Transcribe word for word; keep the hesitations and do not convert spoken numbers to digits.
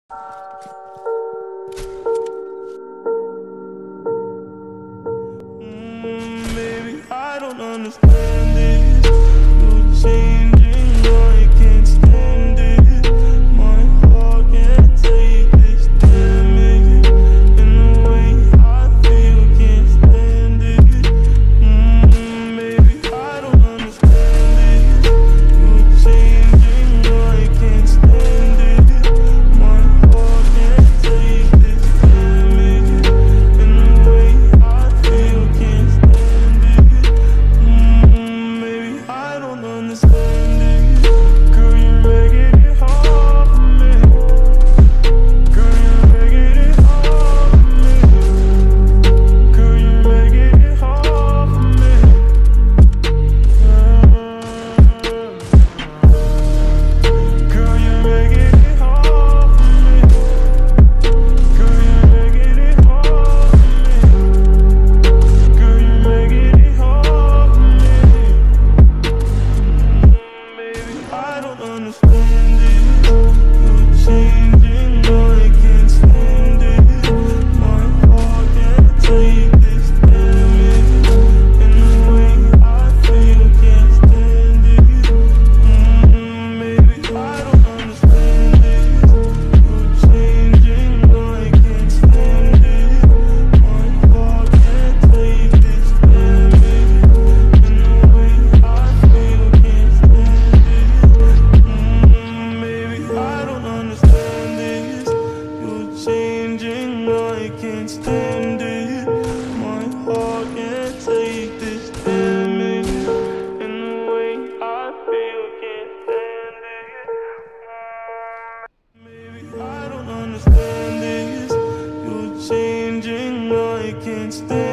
Mm, baby, I don't understand this. You're changing, I can't stand it. My heart can't take this damage. In the way I feel, can't stand it. Mm, baby, I don't understand this. You're changing, I can't stand it. My heart can't take this damage. In the way I feel, can't stand it. Mm, baby, I don't understand it. Girl, you're making it hard for me. Girl, you're making it hard for me. Girl, you're making it hard for me. Girl, you're making it hard for me. Girl, you're making it hard for me. Girl, you're making it hard for me. Baby, I don't understand it. You're changing, I can't stand it. My heart can't take this damage. In the way I feel, can't stand it. Mm, baby, I don't understand it. You're changing, I can't stand it. My heart can't take this damage. In the way I feel, can't stand it. Mm, baby, I don't understand this. You're changing, I can't stand it. My heart can't take this damage. In the way I feel, can't stand it. Maybe I don't understand this. You're changing, I can't stand it.